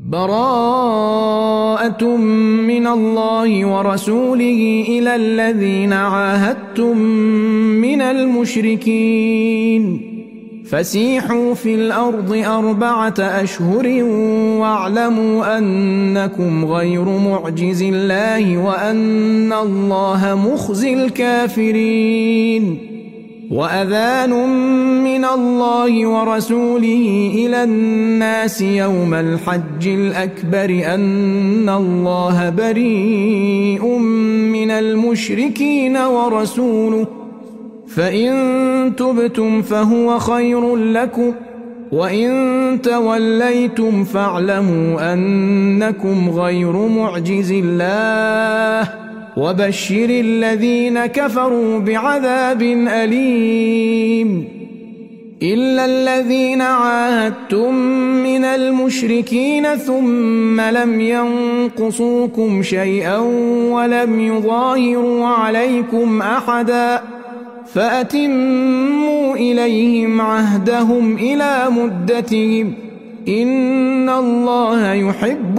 براءة من الله ورسوله إلى الذين عاهدتم من المشركين فسيحوا في الأرض 4 أشهر واعلموا أنكم غير معجز الله وأن الله مخزي الكافرين وأذان من الله ورسوله إلى الناس يوم الحج الأكبر أن الله بريء من المشركين ورسوله فإن تبتم فهو خير لكم وإن توليتم فاعلموا أنكم غير معجز الله وبشر الذين كفروا بعذاب أليم إلا الذين عاهدتم من المشركين ثم لم ينقصوكم شيئا ولم يظاهروا عليكم أحدا فأتموا إليهم عهدهم إلى مدتهم إن الله يحب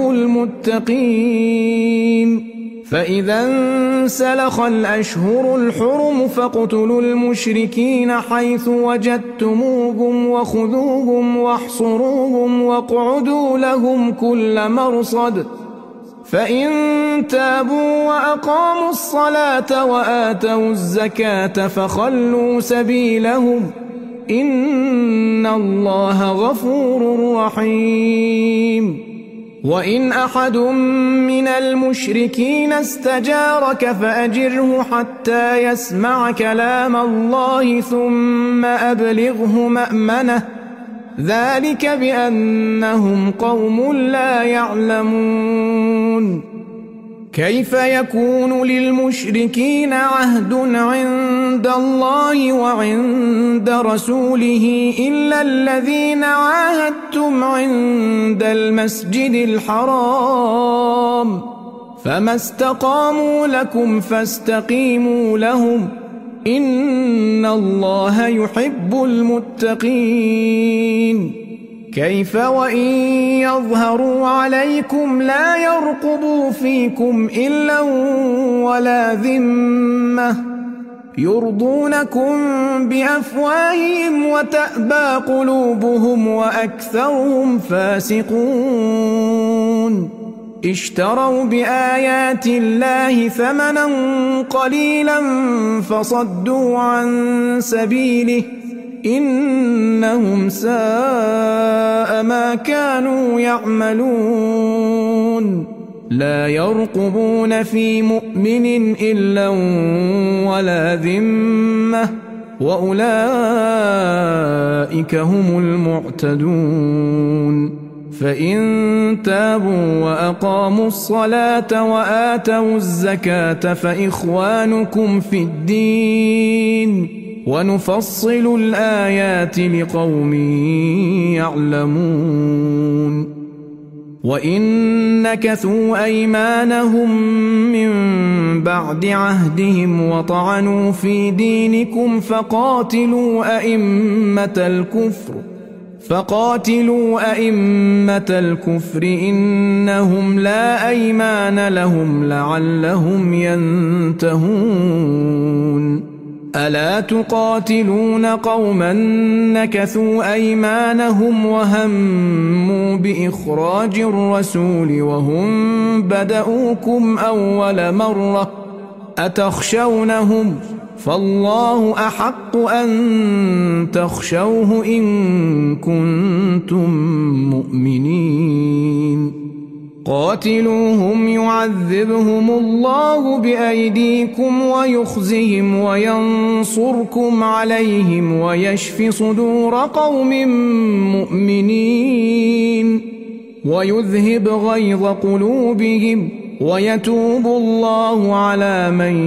المتقين فإذا انسلخ الأشهر الحرم فاقتلوا المشركين حيث وجدتموهم وخذوهم واحصروهم واقعدوا لهم كل مرصد فإن تابوا وأقاموا الصلاة وآتوا الزكاة فخلوا سبيلهم إن الله غفور رحيم وإن أحد من المشركين استجارك فأجره حتى يسمع كلام الله ثم أبلغه مأمنه ذلك بأنهم قوم لا يعلمون كيف يكون للمشركين عهد عند الله وعند رسوله إلا الذين عاهدتم عند المسجد الحرام فما استقاموا لكم فاستقيموا لهم إن الله يحب المتقين كيف وإن يظهروا عليكم لا يرقبوا فيكم إلا ولا ذمة يرضونكم بأفواههم وتأبى قلوبهم وأكثرهم فاسقون اشتروا بآيات الله ثمنا قليلا فصدوا عن سبيله إنهم ساء ما كانوا يعملون لا يرقبون في مؤمن إلا ولا ذمة وأولئك هم المعتدون فإن تابوا وأقاموا الصلاة وآتوا الزكاة فإخوانكم في الدين ونفصل الآيات لقوم يعلمون وإن نكثوا أيمانهم من بعد عهدهم وطعنوا في دينكم فقاتلوا أئمة الكفر إنهم لا أيمان لهم لعلهم ينتهون ألا تقاتلون قوما نكثوا أيمانهم وهموا بإخراج الرسول وهم بدؤوكم أول مرة أتخشونهم فالله أحق أن تخشوه إن كنتم مؤمنين قاتلوهم يعذبهم الله بأيديكم ويخزهم وينصركم عليهم ويشف صدور قوم مؤمنين ويذهب غيظ قلوبهم ويتوب الله على من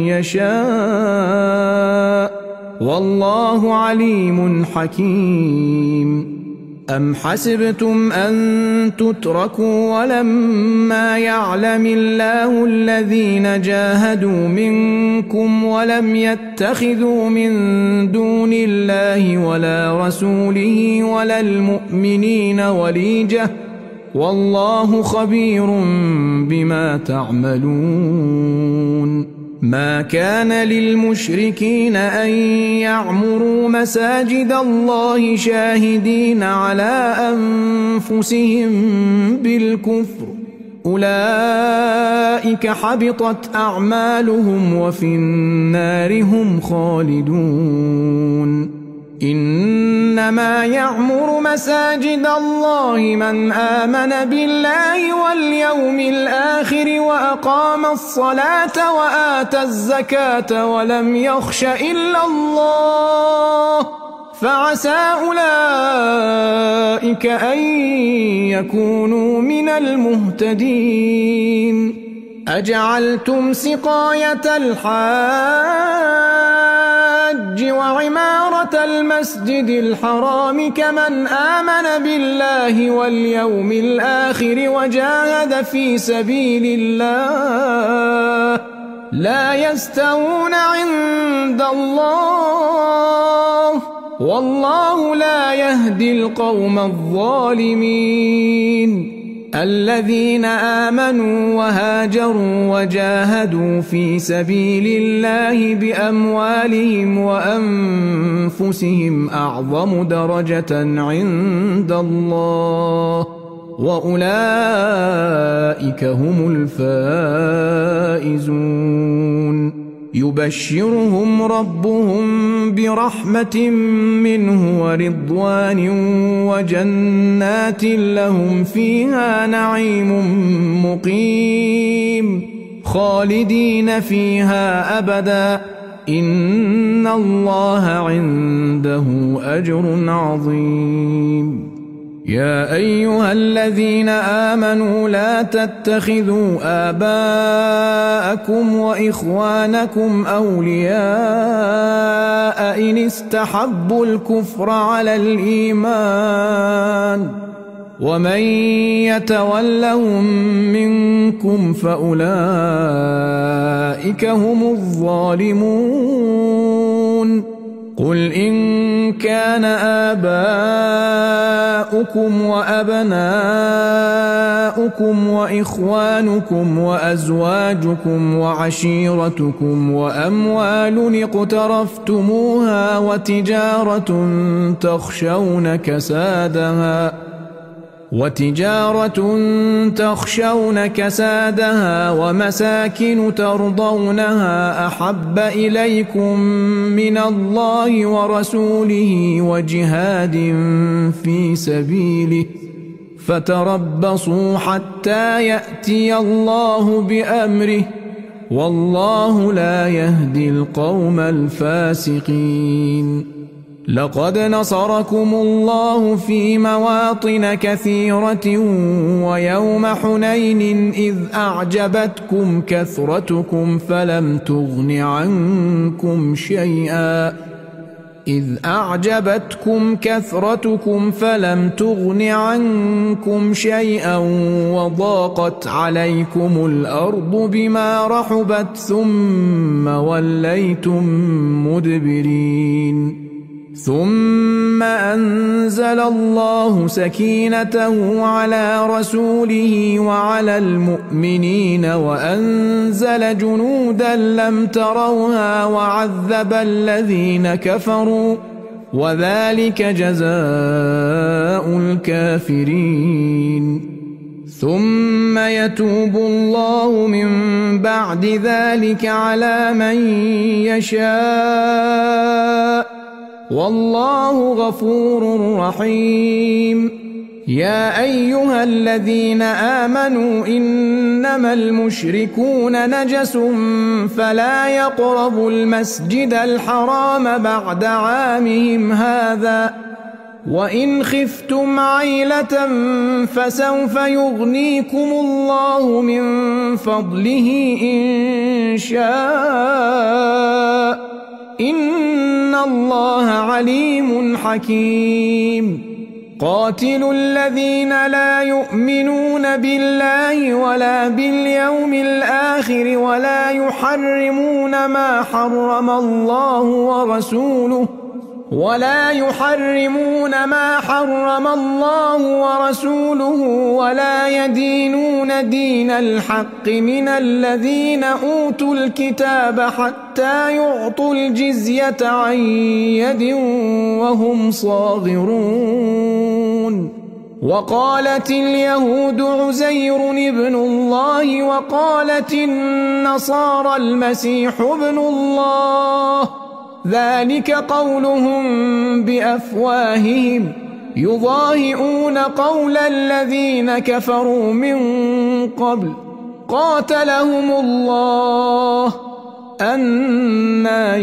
يشاء والله عليم حكيم أم حسبتم أن تتركوا ولما يعلم الله الذين جاهدوا منكم ولم يتخذوا من دون الله ولا رسوله ولا المؤمنين وليجة والله خبير بما تعملون ما كان للمشركين أن يعمروا مساجد الله شاهدين على أنفسهم بالكفر أولئك حبطت أعمالهم وفي النار هم خالدون إنما يعمر مساجد الله من آمن بالله واليوم الآخر وأقام الصلاة وآتى الزكاة ولم يخش إلا الله فعسى أولئك أن يكونوا من المهتدين أجعلتم سقاية الحاج وعمارة المسجد الحرام كمن آمن بالله واليوم الآخر وجاهد في سبيل الله لا يستوون عند الله والله لا يهدي القوم الظالمين الذين آمنوا وهاجروا وجاهدوا في سبيل الله بأموالهم وأنفسهم أعظم درجة عند الله وأولئك هم الفائزون يبشرهم ربهم برحمة منه ورضوان وجنات لهم فيها نعيم مقيم خالدين فيها أبدا إن الله عنده أجر عظيم يا أيها الذين آمنوا لا تتخذوا آباءكم وإخوانكم أولياء إن استحبوا الكفر على الإيمان ومن يتولهم منكم فأولئك هم الظالمون قل إن كان آباؤكم وأبناؤكم وإخوانكم وأزواجكم وعشيرتكم وأموال اقترفتموها وتجارة تخشون كسادها ومساكن ترضونها أحب إليكم من الله ورسوله وجهاد في سبيله فتربصوا حتى يأتي الله بأمره والله لا يهدي القوم الفاسقين لقد نصركم الله في مواطن كثيرة ويوم حنين إذ أعجبتكم كثرتكم فلم تغن عنكم شيئا وضاقت عليكم الأرض بما رحبت ثم وليتم مدبرين ثم أنزل الله سكينته على رسوله وعلى المؤمنين وأنزل جنودا لم تروها وعذب الذين كفروا وذلك جزاء الكافرين ثم يتوب الله من بعد ذلك على من يشاء والله غفور رحيم يا أيها الذين آمنوا إنما المشركون نجس فلا يقربوا المسجد الحرام بعد عامهم هذا وإن خفتم عيلة فسوف يغنيكم الله من فضله إن شاء إن الله عليم حكيم قاتلوا الذين لا يؤمنون بالله ولا باليوم الآخر ولا يحرمون ما حرم الله ورسوله ولا يحرمون ما حرم الله ورسوله ولا يدينون دين الحق من الذين أوتوا الكتاب حتى يعطوا الجزية عن يد وهم صاغرون. وقالت اليهود عزير ابن الله وقالت النصارى المسيح ابن الله، ذلك قولهم بأفواههم يضاهئون قول الذين كفروا من قبل قاتلهم الله أنى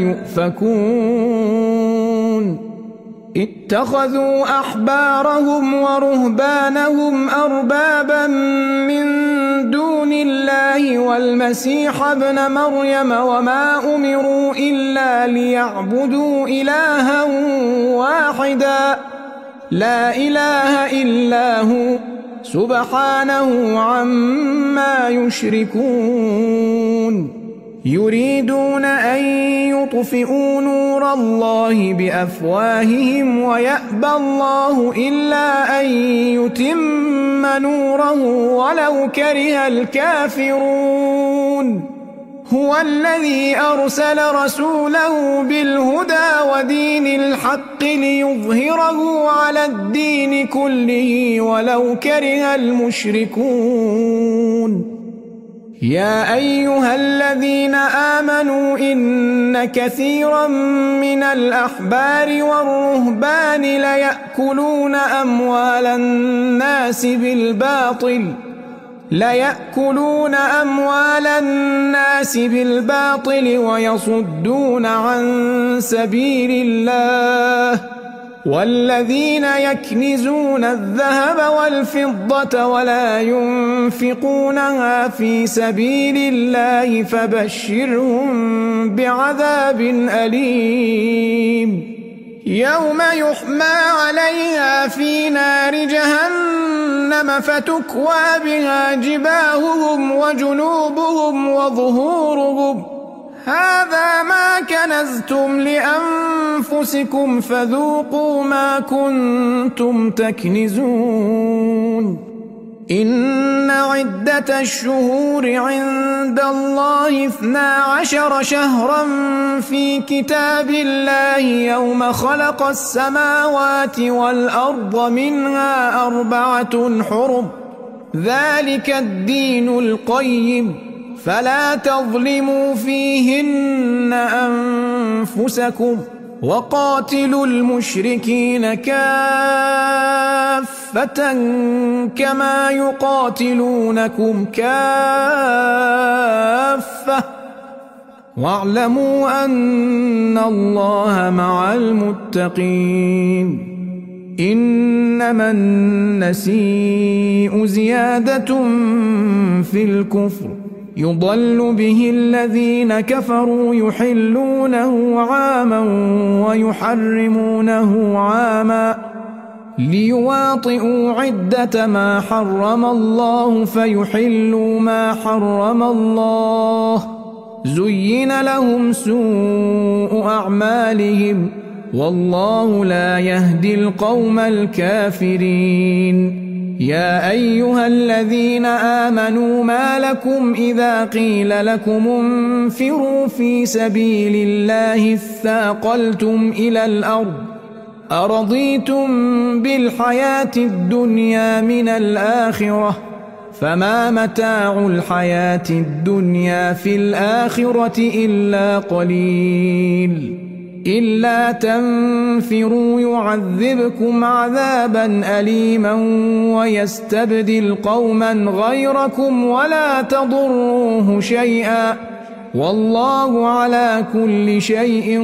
يؤفكون. اتخذوا أحبارهم ورهبانهم أربابا من دون الله والمسيح ابن مريم وما أمروا إلا ليعبدوا إلها واحدا لا إله إلا هو سبحانه عما يشركون. يريدون أن يطفئوا نور الله بأفواههم ويأبى الله إلا أن يتم نوره ولو كره الكافرون. هو الذي أرسل رسوله بالهدى ودين الحق ليظهره على الدين كله ولو كره المشركون. يا أيها الذين آمنوا إن كثيرا من الأحبار والرهبان ليأكلون أموال الناس بالباطل ويصدون عن سبيل الله، والذين يكنزون الذهب والفضة ولا ينفقونها في سبيل الله فبشرهم بعذاب أليم. يوم يحمى عليها في نار جهنم فتكوى بها جباههم وجنوبهم وظهورهم هذا ما كنزتم لأنفسكم فذوقوا ما كنتم تكنزون. إن عدة الشهور عند الله 12 شهرا في كتاب الله يوم خلق السماوات والأرض منها 4 حرم ذلك الدين القيم فلا تظلموا فيهن أنفسكم وقاتلوا المشركين كافة كما يقاتلونكم كافة واعلموا أن الله مع المتقين. إنما النسيء زيادة في الكفر يضل به الذين كفروا يحلونه عاما ويحرمونه عاما ليواطئوا عدة ما حرم الله فيحلوا ما حرم الله. زين لهم سوء أعمالهم والله لا يهدي القوم الكافرين. يا أيها الذين آمنوا ما لكم إذا قيل لكم انفروا في سبيل الله اثاقلتم إلى الأرض أرضيتم بالحياة الدنيا من الآخرة فما متاع الحياة الدنيا في الآخرة إلا قليل. إلا تنفروا يعذبكم عذابا أليما ويستبدل قوما غيركم ولا تضروه شيئا والله على كل شيء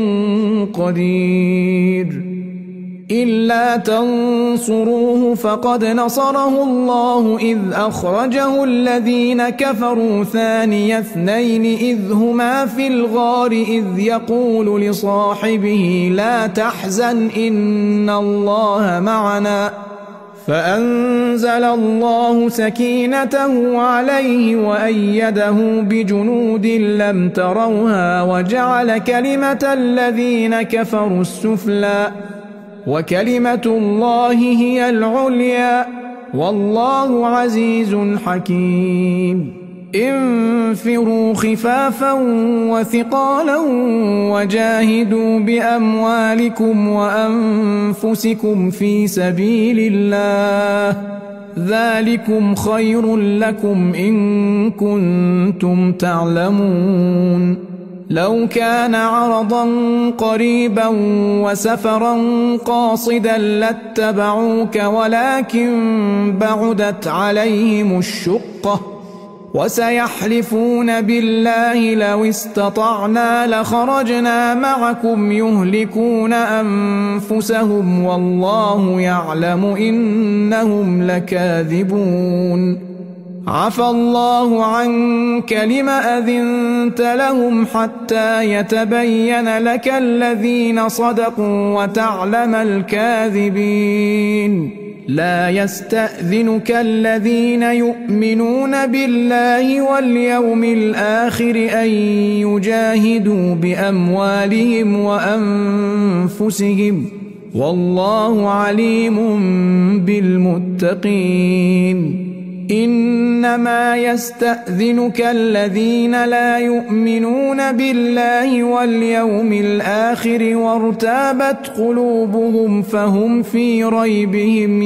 قدير. إلا تنصروه فقد نصره الله إذ أخرجه الذين كفروا ثاني اثنين إذ هما في الغار إذ يقول لصاحبه لا تحزن إن الله معنا فأنزل الله سكينته عليه وأيده بجنود لم تروها وجعل كلمة الذين كفروا السفلى وكلمة الله هي العليا والله عزيز حكيم انفروا خفافا وثقالا وجاهدوا بأموالكم وأنفسكم في سبيل الله ذلكم خير لكم إن كنتم تعلمون لو كان عرضا قريبا وسفرا قاصدا لاتبعوك ولكن بعدت عليهم الشقة وسيحلفون بالله لو استطعنا لخرجنا معكم يهلكون أنفسهم والله يعلم إنهم لكاذبون عفى الله عنك لم أذنت لهم حتى يتبين لك الذين صدقوا وتعلم الكاذبين لا يستأذنك الذين يؤمنون بالله واليوم الآخر أن يجاهدوا بأموالهم وأنفسهم والله عليم بالمتقين إنما يستأذنك الذين لا يؤمنون بالله واليوم الآخر وارتابت قلوبهم فهم في ريبهم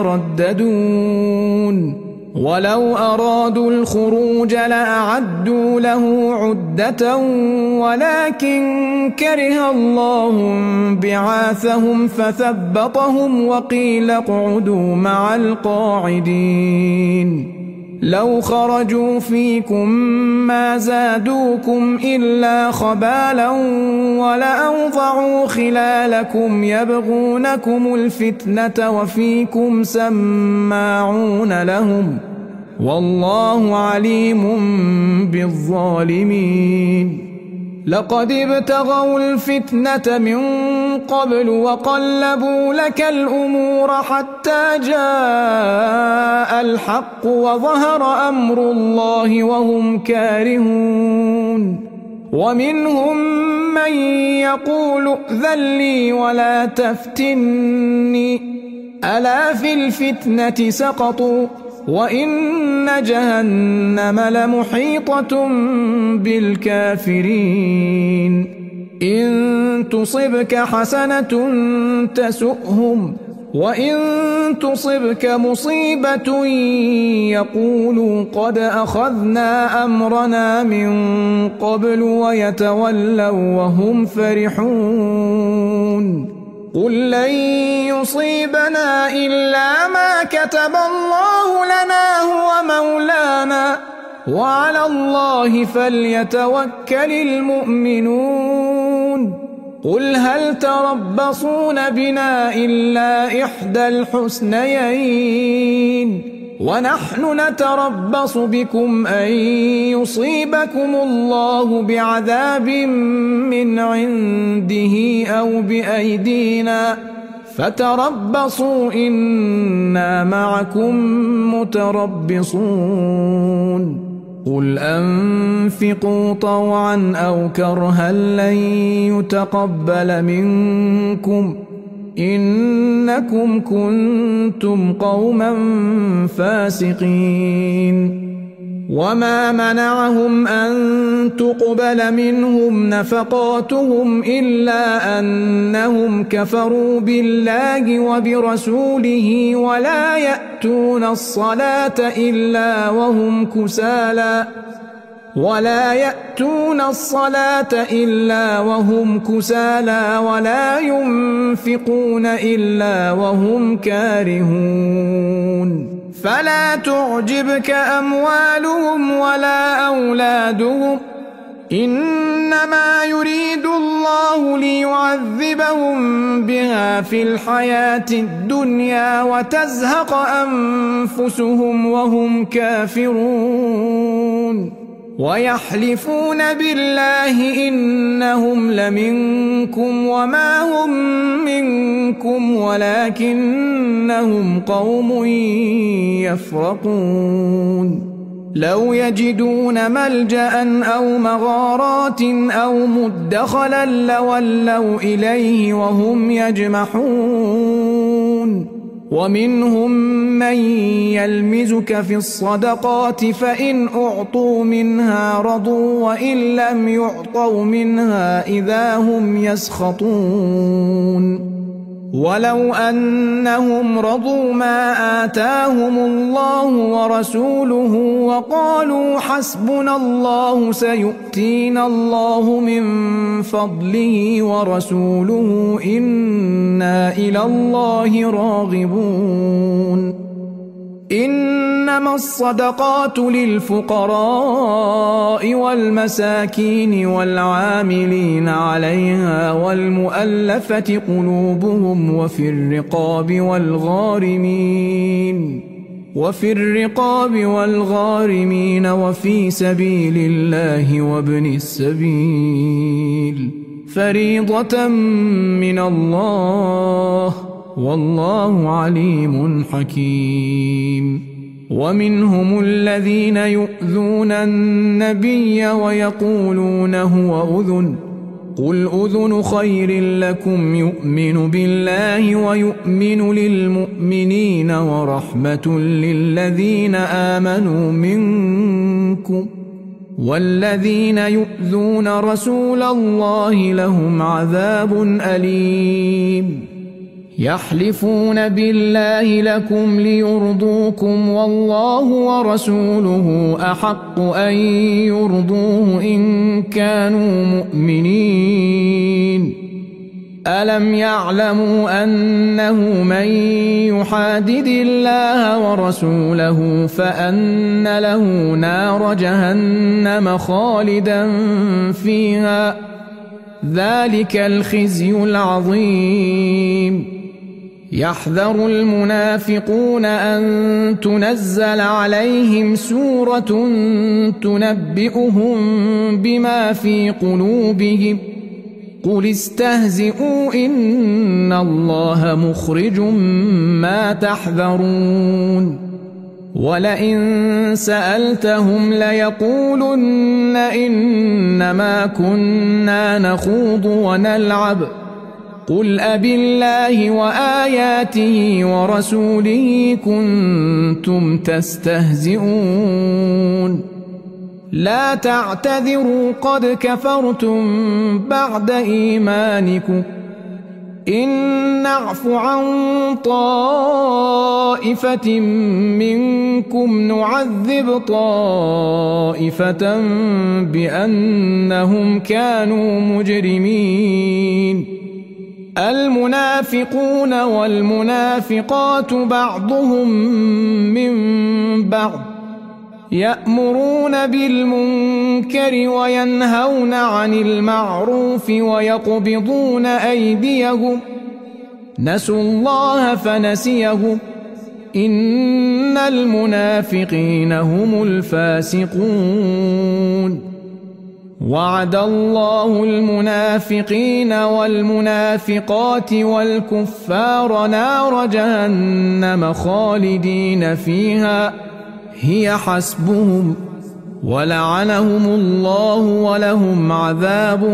يترددون ولو أرادوا الخروج لأعدوا له عدة ولكن كره الله بعاثهم فثبطهم وقيل اقعدوا مع القاعدين لو خرجوا فيكم ما زادوكم إلا خبالا ولأوضعوا خلالكم يبغونكم الفتنة وفيكم سماعون لهم والله عليم بالظالمين لقد ابتغوا الفتنة من قبل وقلبوا لك الأمور حتى جاء الحق وظهر أمر الله وهم كارهون ومنهم من يقول ائذن لي ولا تفتني ألا في الفتنة سقطوا وإن جهنم لمحيطة بالكافرين إن تصبك حسنة تسؤهم وإن تصبك مصيبة يقولوا قد أخذنا أمرنا من قبل ويتولوا وهم فرحون قل لن يصيبنا إلا ما كتب الله لنا هو مولانا وعلى الله فليتوكل المؤمنون قل هل تربصون بنا إلا إحدى الحسنيين ونحن نتربص بكم أن يصيبكم الله بعذاب من عنده أو بأيدينا فتربصوا إنا معكم متربصون قل أنفقوا طوعا أو كرها لن يتقبل منكم إنكم كنتم قوما فاسقين وما منعهم أن تقبل منهم نفقاتهم إلا أنهم كفروا بالله وبرسوله ولا يأتون الصلاة إلا وهم كسالى ولا ينفقون إلا وهم كارهون فلا تعجبك أموالهم ولا أولادهم إنما يريد الله ليعذبهم بها في الحياة الدنيا وتزهق أنفسهم وهم كافرون ويحلفون بالله إنهم لمنكم وما هم منكم ولكنهم قوم يفرقون لو يجدون ملجأ أو مغارات أو مدخلا لولوا إليه وهم يجمحون ومنهم من يلمزك في الصدقات فإن أعطوا منها رضوا وإن لم يعطوا منها إذا هم يسخطون ولو أنهم رضوا ما آتاهم الله ورسوله وقالوا حسبنا الله سيؤتينا الله من فضله ورسوله إنا إلى الله راغبون إنما الصدقات للفقراء والمساكين والعاملين عليها والمؤلفة قلوبهم وفي الرقاب والغارمين وفي سبيل الله وابن السبيل فريضة من الله والله عليم حكيم ومنهم الذين يؤذون النبي ويقولون هو أذن قل أذن خير لكم يؤمن بالله ويؤمن للمؤمنين ورحمة للذين آمنوا منكم والذين يؤذون رسول الله لهم عذاب أليم يحلفون بالله لكم ليرضوكم والله ورسوله أحق أن يرضوه إن كانوا مؤمنين ألم يعلموا أنه من يحادد الله ورسوله فأن له نار جهنم خالدا فيها ذلك الخزي العظيم يحذر المنافقون أن تنزل عليهم سورة تنبئهم بما في قلوبهم قل استهزئوا إن الله مخرج ما تحذرون ولئن سألتهم ليقولن إنما كنا نخوض ونلعب قل أبالله وآياته ورسوله كنتم تستهزئون لا تعتذروا قد كفرتم بعد إيمانكم إن نعف عن طائفة منكم نعذب طائفة بأنهم كانوا مجرمين المنافقون والمنافقات بعضهم من بعض يأمرون بالمنكر وينهون عن المعروف ويقبضون أيديهم نسوا الله فنسيهم إن المنافقين هم الفاسقون وعد الله المنافقين والمنافقات والكفار نار جهنم خالدين فيها هي حسبهم ولعنهم الله ولهم عذاب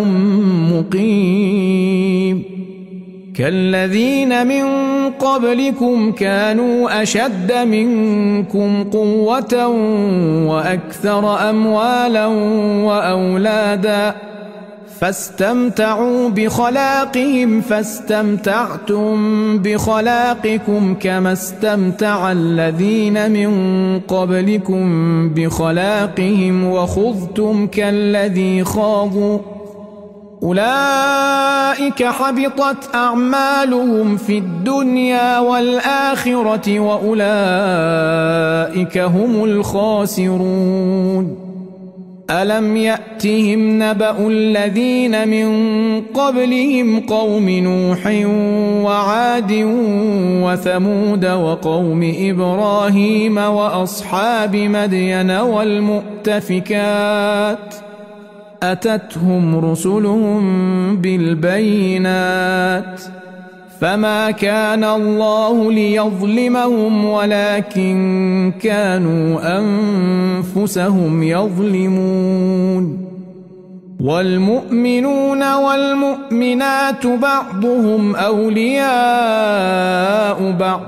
مقيم كالذين من قبلكم كانوا أشد منكم قوة وأكثر أموالا وأولادا فاستمتعوا بخلاقهم فاستمتعتم بخلاقكم كما استمتع الذين من قبلكم بخلاقهم وخضتم كالذي خاضوا أولئك حبطت أعمالهم في الدنيا والآخرة وأولئك هم الخاسرون ألم يأتهم نبأ الذين من قبلهم قوم نوح وعاد وثمود وقوم إبراهيم وأصحاب مدين والمؤتفكات أتتهم رسلهم بالبينات فما كان الله ليظلمهم ولكن كانوا أنفسهم يظلمون والمؤمنون والمؤمنات بعضهم أولياء بعض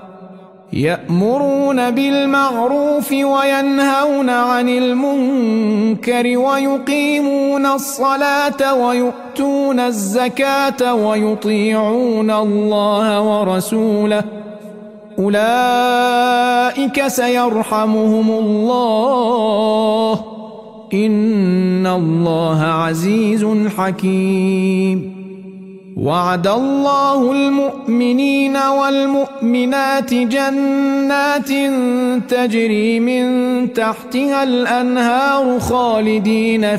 يأمرون بالمعروف وينهون عن المنكر ويقيمون الصلاة ويؤتون الزكاة ويطيعون الله ورسوله أولئك سيرحمهم الله إن الله عزيز حكيم وعد الله المؤمنين والمؤمنات جنات تجري من تحتها الأنهار خالدين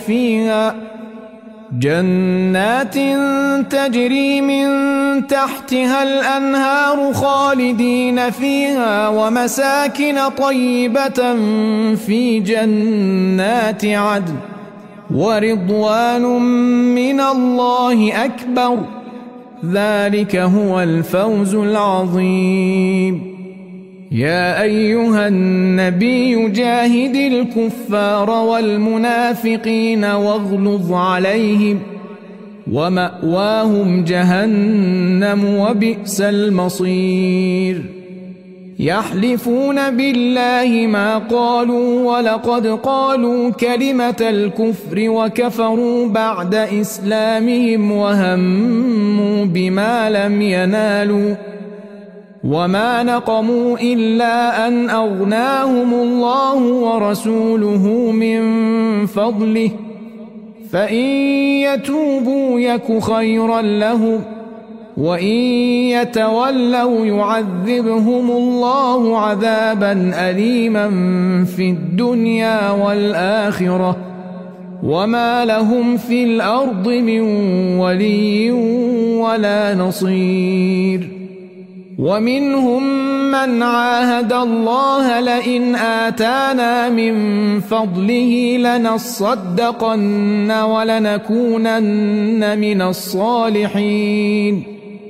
فيها ومساكن طيبة في جنات عدن ورضوان من الله أكبر ذلك هو الفوز العظيم يا أيها النبي جاهد الكفار والمنافقين واغلظ عليهم ومأواهم جهنم وبئس المصير يحلفون بالله ما قالوا ولقد قالوا كلمة الكفر وكفروا بعد إسلامهم وهموا بما لم ينالوا وما نقموا إلا أن أغناهم الله ورسوله من فضله فإن يتوبوا يك خيرا لهم وإن يتولوا يعذبهم الله عذابا أليما في الدنيا والآخرة وما لهم في الأرض من ولي ولا نصير ومنهم من عاهد الله لئن آتانا من فضله لنصدقن ولنكونن من الصالحين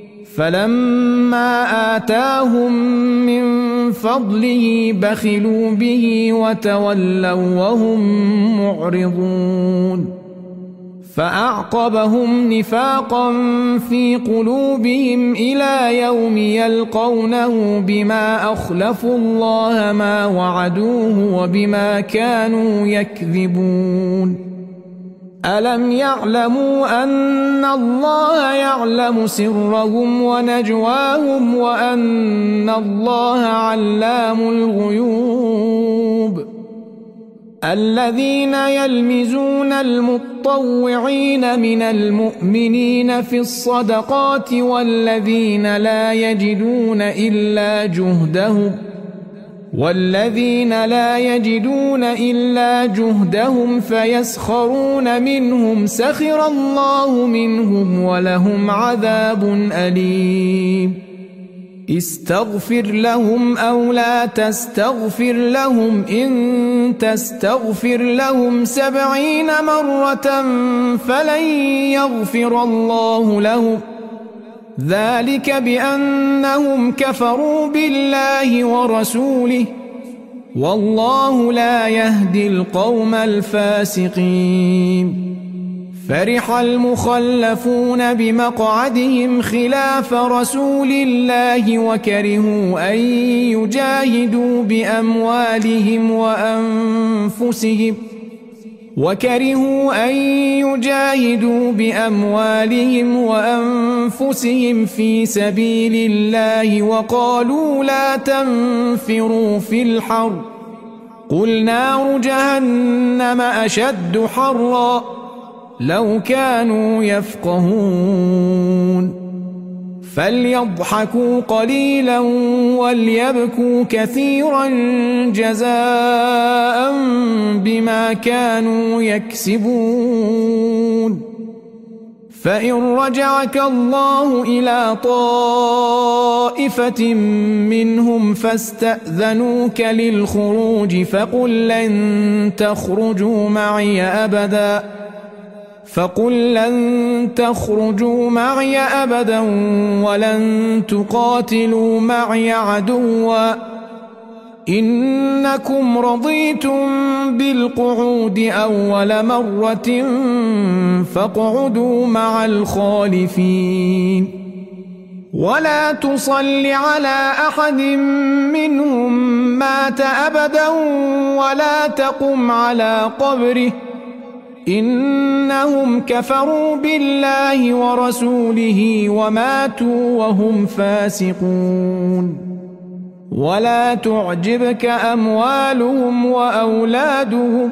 فلما آتاهم من فضله بخلوا به وتولوا وهم معرضون فأعقبهم نفاقا في قلوبهم إلى يوم يلقونه بما أخلفوا الله ما وعدوه وبما كانوا يكذبون ألم يعلموا أن الله يعلم سرهم ونجواهم وأن الله علام الغيوب الذين يلمزون المطوعين من المؤمنين في الصدقات والذين لا يجدون إلا جهدهم فيسخرون منهم سخر الله منهم ولهم عذاب أليم استغفر لهم أو لا تستغفر لهم إن تستغفر لهم 70 مرة فلن يغفر الله لهم ذلك بأنهم كفروا بالله ورسوله والله لا يهدي القوم الفاسقين فرح المخلفون بمقعدهم خلاف رسول الله وكرهوا أن يجاهدوا بأموالهم وأنفسهم في سبيل الله وقالوا لا تنفروا في الحر قل نار جهنم أشد حرا لو كانوا يفقهون فليضحكوا قليلا وليبكوا كثيرا جزاء بما كانوا يكسبون. فإن رجعك الله إلى طائفة منهم فاستأذنوك للخروج فقل لن تخرجوا معي أبدا ولن تقاتلوا معي عدوا إنكم رضيتم بالقعود أول مرة فاقعدوا مع الخالفين. ولا تصل على أحد منهم مات أبدا ولا تقم على قبره إنهم كفروا بالله ورسوله وماتوا وهم فاسقون. ولا تعجبك أموالهم وأولادهم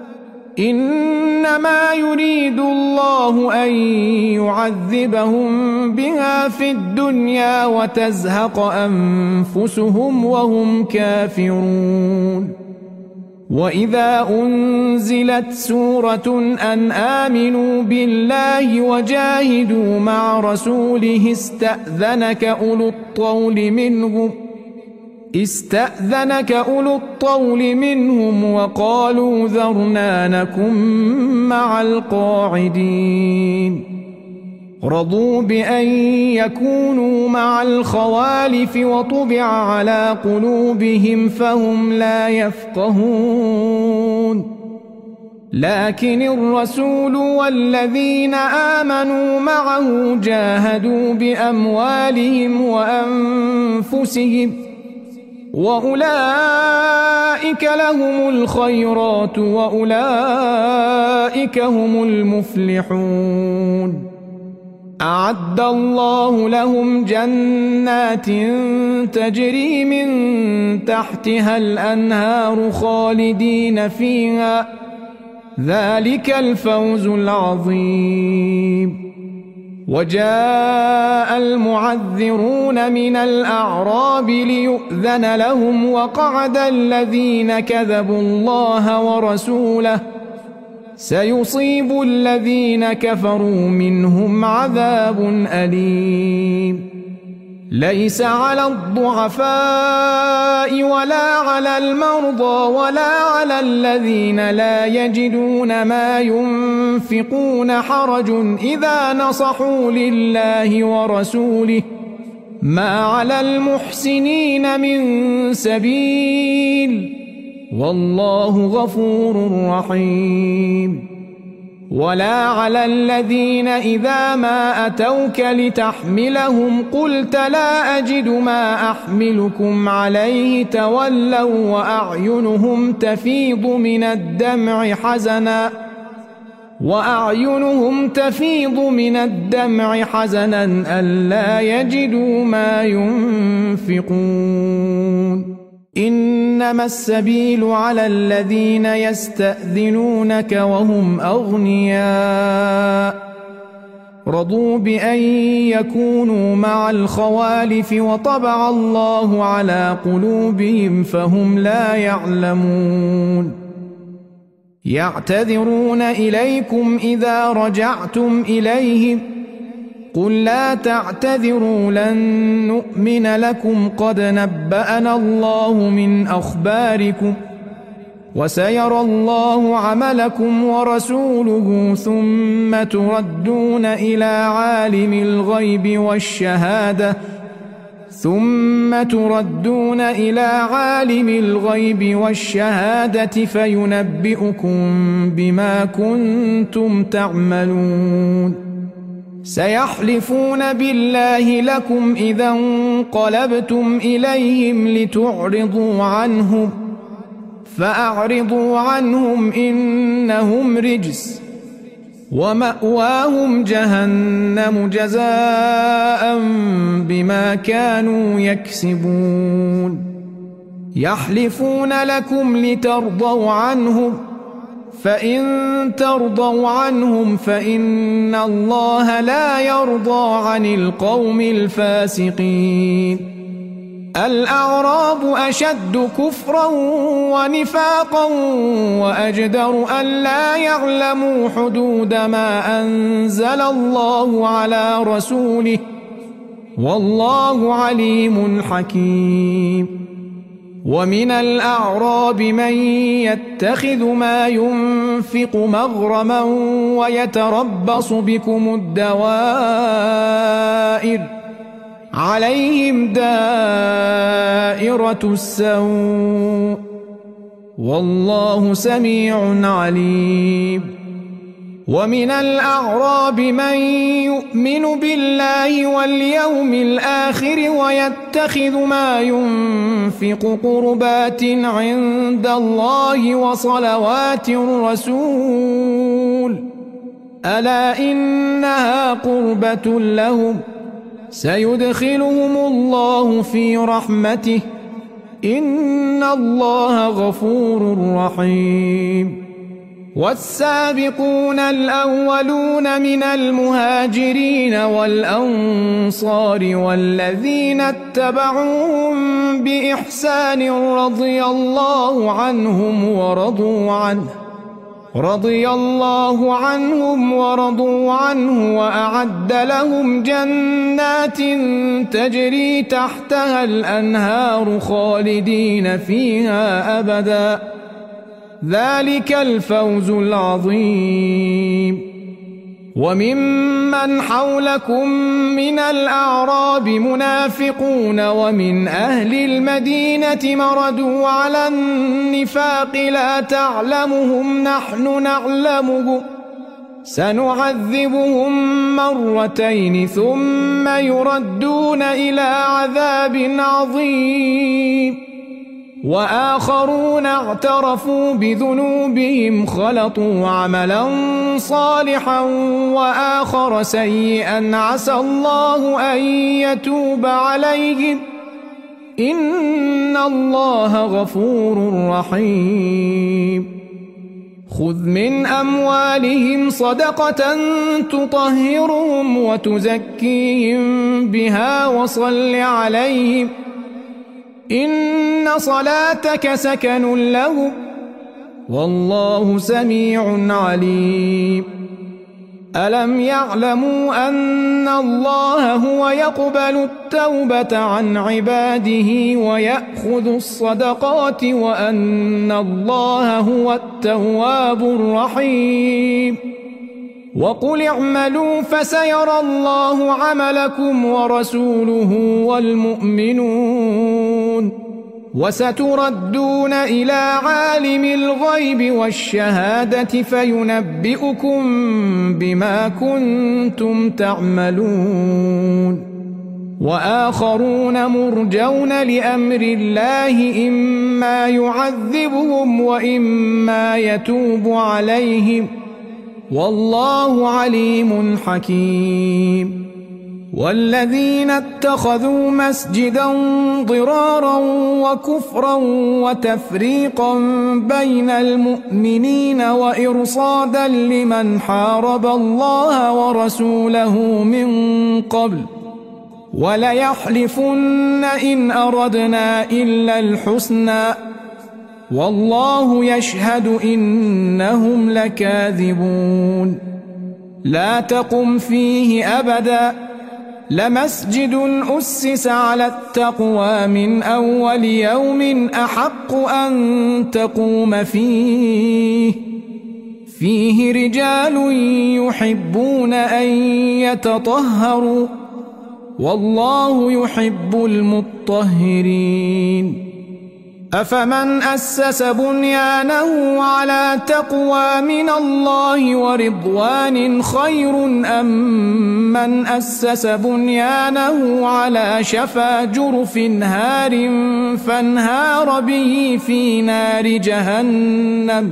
إنما يريد الله أن يعذبهم بها في الدنيا وتزهق أنفسهم وهم كافرون. وإذا أنزلت سورة أن آمنوا بالله وجاهدوا مع رسوله استأذنك أولو الطول منهم وقالوا ذرنا نكن مع القاعدين. رضوا بأن يكونوا مع الخوالف وطبع على قلوبهم فهم لا يفقهون. لكن الرسول والذين آمنوا معه جاهدوا بأموالهم وأنفسهم وأولئك لهم الخيرات وأولئك هم المفلحون. أعد الله لهم جنات تجري من تحتها الأنهار خالدين فيها ذلك الفوز العظيم. وجاء المعذرون من الأعراب ليؤذن لهم وقعد الذين كذبوا الله ورسوله سيصيب الذين كفروا منهم عذاب أليم. ليس على الضعفاء ولا على المرضى ولا على الذين لا يجدون ما ينفقون حرج إذا نصحوا لله ورسوله ما على المحسنين من سبيل والله غفور رحيم. ولا على الذين إذا ما أتوك لتحملهم قلت لا أجد ما أحملكم عليه تولوا وأعينهم تفيض من الدمع حزنا ألا يجدوا ما ينفقون. إنما السبيل على الذين يستأذنونك وهم أغنياء رضوا بأن يكونوا مع الخوالف وطبع الله على قلوبهم فهم لا يعلمون. يعتذرون إليكم إذا رجعتم إليهم قل لا تعتذروا لن نؤمن لكم قد نبأنا الله من أخباركم وسيرى الله عملكم ورسوله ثم تردون إلى عالم الغيب والشهادة فينبئكم بما كنتم تعملون. سيحلفون بالله لكم إذا انقلبتم إليهم لتعرضوا عنهم فأعرضوا عنهم إنهم رجس ومأواهم جهنم جزاء بما كانوا يكسبون. يحلفون لكم لترضوا عنهم فإن ترضوا عنهم فإن الله لا يرضى عن القوم الفاسقين. الأعراب أشد كفرا ونفاقا وأجدر أن لا يعلموا حدود ما أنزل الله على رسوله والله عليم حكيم. ومن الأعراب من يتخذ ما ينفق مغرما ويتربص بكم الدوائر عليهم دائرة السوء والله سميع عليم. ومن الأعراب من يؤمن بالله واليوم الآخر ويتخذ ما ينفق قربات عند الله وصلوات الرسول ألا إنها قربة لهم سيدخلهم الله في رحمته إن الله غفور رحيم. والسابقون الأولون من المهاجرين والأنصار والذين اتبعوهم بإحسان رضي الله عنهم ورضوا عنه وأعد لهم جنات تجري تحتها الأنهار خالدين فيها أبدا ذلك الفوز العظيم. وممن حولكم من الأعراب منافقون ومن أهل المدينة مردوا على النفاق لا تعلمهم نحن نعلمهم سنعذبهم مرتين ثم يردون إلى عذاب عظيم. وآخرون اعترفوا بذنوبهم خلطوا عملا صالحا وآخر سيئا عسى الله أن يتوب عليهم إن الله غفور رحيم. خذ من أموالهم صدقة تطهرهم وتزكيهم بها وصل عليهم إن صلاتك سكن لهم والله سميع عليم. ألم يعلموا أن الله هو يقبل التوبة عن عباده ويأخذ الصدقات وأن الله هو التواب الرحيم. وقل اعملوا فسيرى الله عملكم ورسوله والمؤمنون وستردون إلى عالم الغيب والشهادة فينبئكم بما كنتم تعملون. وآخرون مرجون لأمر الله إما يعذبهم وإما يتوب عليهم والله عليم حكيم. والذين اتخذوا مسجدا ضرارا وكفرا وتفريقا بين المؤمنين وإرصادا لمن حارب الله ورسوله من قبل وليحلفن إن أردنا إلا الحسنى والله يشهد إنهم لكاذبون. لا تقم فيه أبدا لمسجد أسس على التقوى من أول يوم أحق أن تقوم فيه رجال يحبون أن يتطهروا والله يحب المطهرين. أفمن أسس بنيانه على تقوى من الله ورضوان خير أم من أسس بنيانه على شفا جرف هار فانهار به في نار جهنم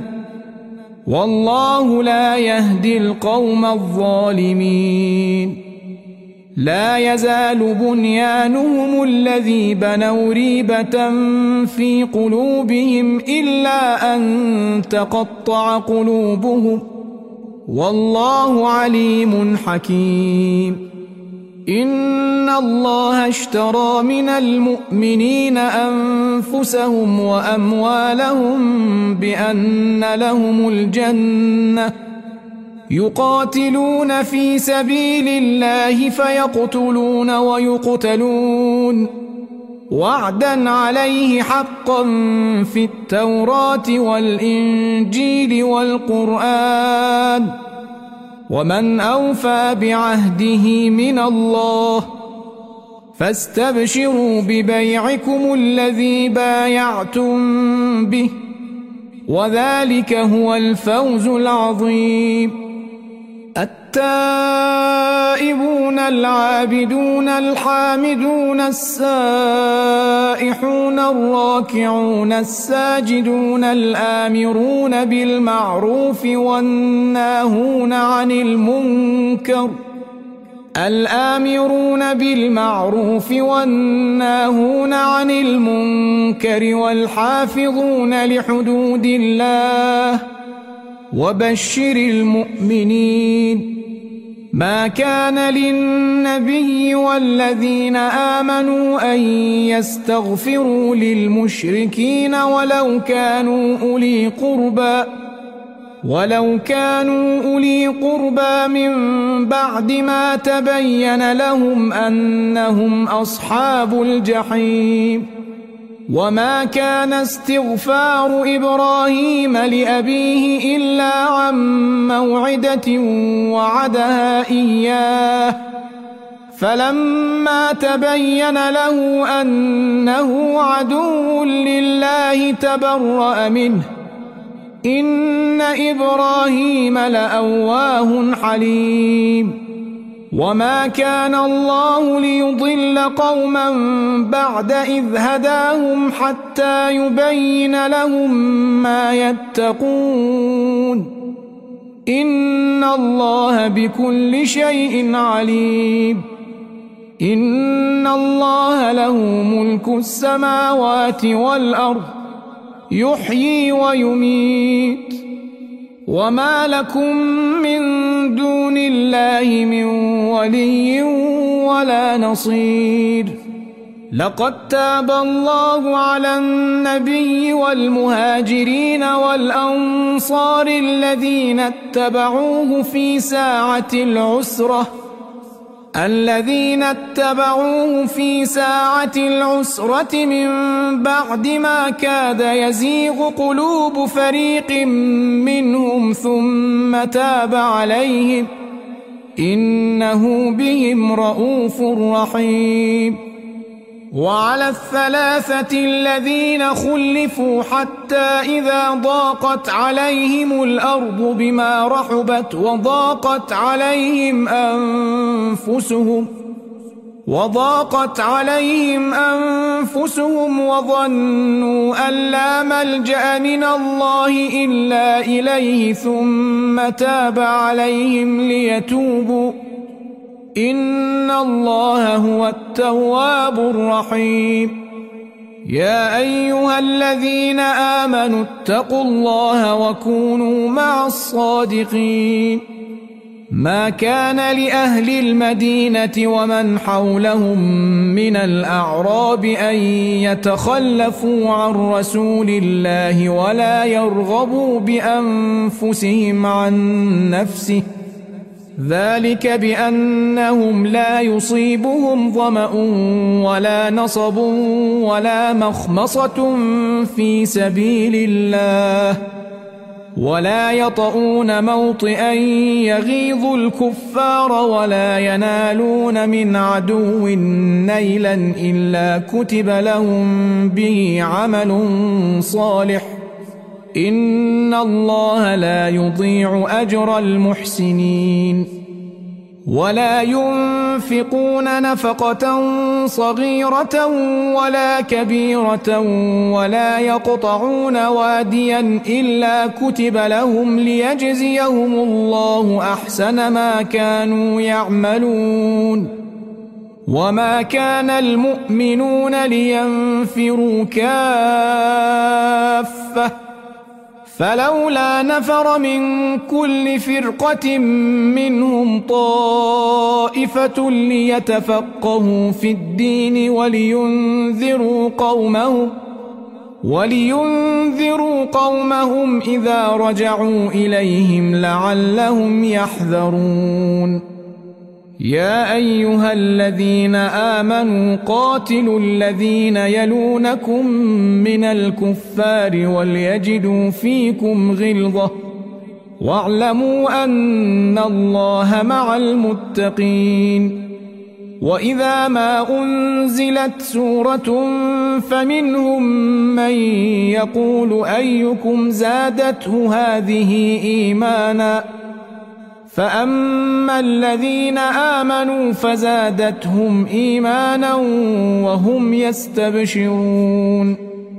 والله لا يهدي القوم الظالمين. لا يزال بنيانهم الذي بنوا ريبة في قلوبهم إلا أن تقطع قلوبهم والله عليم حكيم. إن الله اشترى من المؤمنين أنفسهم وأموالهم بأن لهم الجنة يقاتلون في سبيل الله فيقتلون ويقتلون وعدا عليه حقا في التوراة والإنجيل والقرآن ومن أوفى بعهده من الله فاستبشروا ببيعكم الذي بايعتم به وذلك هو الفوز العظيم. التائبون العابدون الحامدون السائحون الراكعون الساجدون الآمرون بالمعروف والناهون عن المنكر والحافظون لحدود الله وبشر المؤمنين. ما كان للنبي والذين آمنوا أن يستغفروا للمشركين ولو كانوا أولي قربى من بعد ما تبين لهم أنهم أصحاب الجحيم. وما كان استغفار إبراهيم لأبيه إلا عن موعدة وعدها إياه فلما تبين له أنه عدو لله تبرأ منه إن إبراهيم لأواه حليم. وما كان الله ليضل قوما بعد إذ هداهم حتى يبين لهم ما يتقون إن الله بكل شيء عليم. إن الله له ملك السماوات والأرض يحيي ويميت وما لكم من دون الله من ولي ولا نصير. لقد تاب الله على النبي والمهاجرين والأنصار الذين اتبعوه في ساعة العسرة من بعد ما كاد يزيغ قلوب فريق منهم ثم تاب عليهم إنه بهم رءوف رحيم. وعلى الثلاثة الذين خلفوا حتى إذا ضاقت عليهم الأرض بما رحبت وضاقت عليهم أنفسهم وظنوا أن لا ملجأ من الله إلا إليه ثم تاب عليهم ليتوبوا إن الله هو التواب الرحيم. يا أيها الذين آمنوا اتقوا الله وكونوا مع الصادقين. ما كان لأهل المدينة ومن حولهم من الأعراب أن يتخلفوا عن رسول الله ولا يرغبوا بأنفسهم عن نفسه ذلك بأنهم لا يصيبهم ظمأ ولا نصب ولا مخمصة في سبيل الله ولا يطؤون موطئا يغيظ الكفار ولا ينالون من عدو نيلا إلا كتب لهم به عمل صالح إن الله لا يضيع أجر المحسنين. ولا ينفقون نفقة صغيرة ولا كبيرة ولا يقطعون واديا إلا كتب لهم ليجزيهم الله أحسن ما كانوا يعملون وما كان المؤمنون لينفروا كافة فلولا نفر من كل فرقة منهم طائفة ليتفقهوا في الدين ولينذروا قومهم إذا رجعوا إليهم لعلهم يحذرون يا أيها الذين آمنوا قاتلوا الذين يلونكم من الكفار وليجدوا فيكم غلظة واعلموا أن الله مع المتقين وإذا ما أنزلت سورة فمنهم من يقول أيكم زادته هذه إيمانا فأما الذين آمنوا فزادتهم إيمانا وهم يستبشرون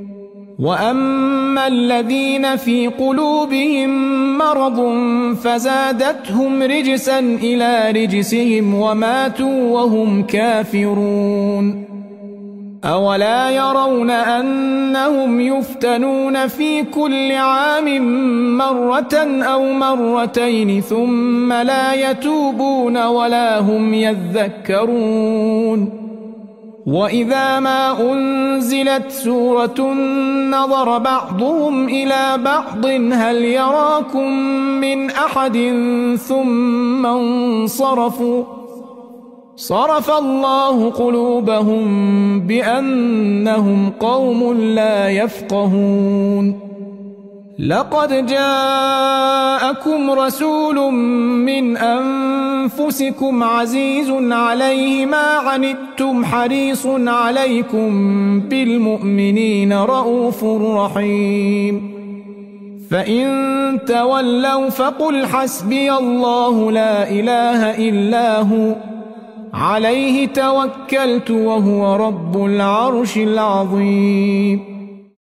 وأما الذين في قلوبهم مرض فزادتهم رجسا إلى رجسهم وماتوا وهم كافرون أولا يرون أنهم يفتنون في كل عام مرة أو مرتين ثم لا يتوبون ولا هم يذكرون وإذا ما أنزلت سورة نظر بعضهم إلى بعض هل يراكم من أحد ثم انصرفوا صرف الله قلوبهم بأنهم قوم لا يفقهون لقد جاءكم رسول من أنفسكم عزيز عليه ما عنتم حريص عليكم بالمؤمنين رؤوف رحيم فإن تولوا فقل حسبي الله لا إله إلا هو عليه توكلت وهو رب العرش العظيم